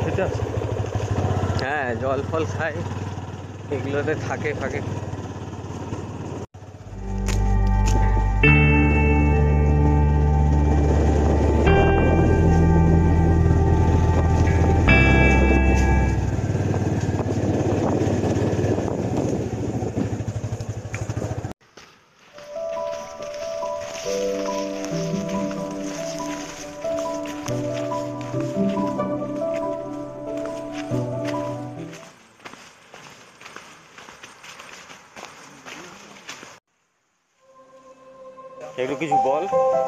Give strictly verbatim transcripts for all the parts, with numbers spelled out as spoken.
হ্যাঁ, জল ফল খায়, এগুলোতে থাকে ফাঁকে। একটু কিছু বল।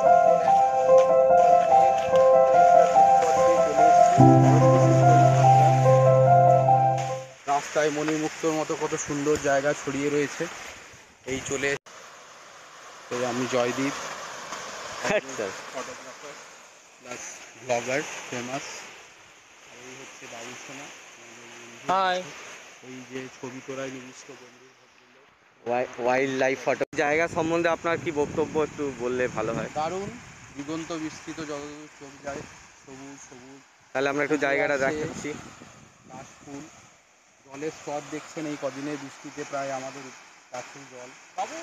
রাস্তায় মণিমুক্তর মতো কত সুন্দর জায়গা ছড়িয়ে রয়েছে। এই চলে এই আমি Joydeep, photographer plus blogger famous. এই হচ্ছে বাবুসোনা, হাই। এই যে ছবি তোলায় নিবিষ্ট বন্ধু ভদ্রলোক। ওয়াইল্ড লাইফ ফটো জায়গা সম্বন্ধে আপনার কি বক্তব্য একটু বললে ভালো হয়। দারুণ, দিগন্ত বিস্তৃত, যতদূর চোখ যায় সবুজ সবুজ। তাহলে আমরা একটু জায়গাটা দেখাচ্ছি। কাশফুল, জলের স্তর দেখছেন এই কদিনের বৃষ্টিতে প্রায় আমাদের কাছে জল। বাবু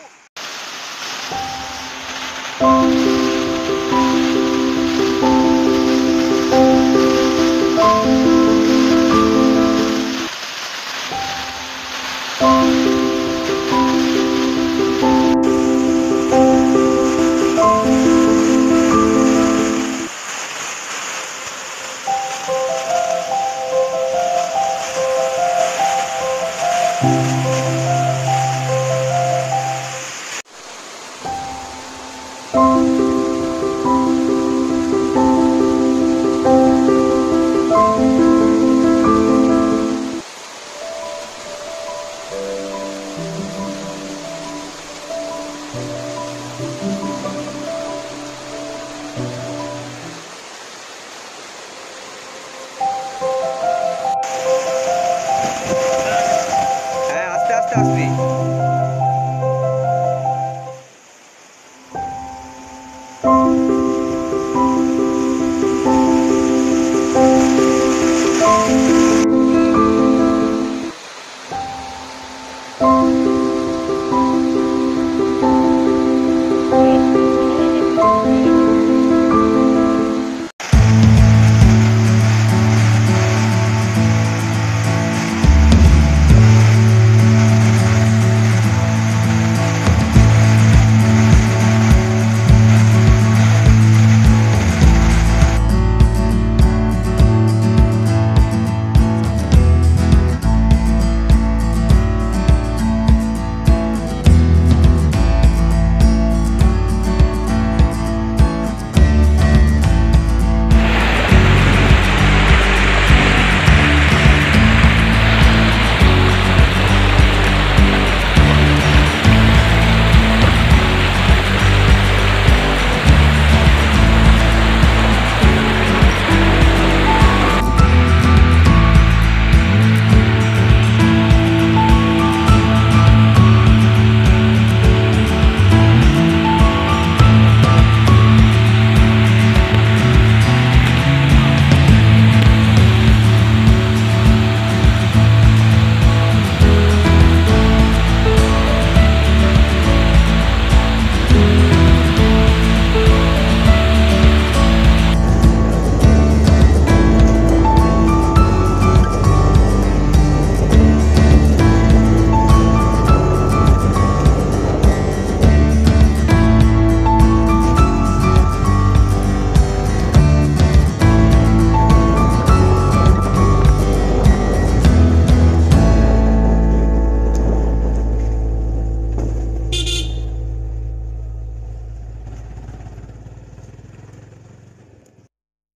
হ্যাঁ, আস্তে আস্তে আসবি।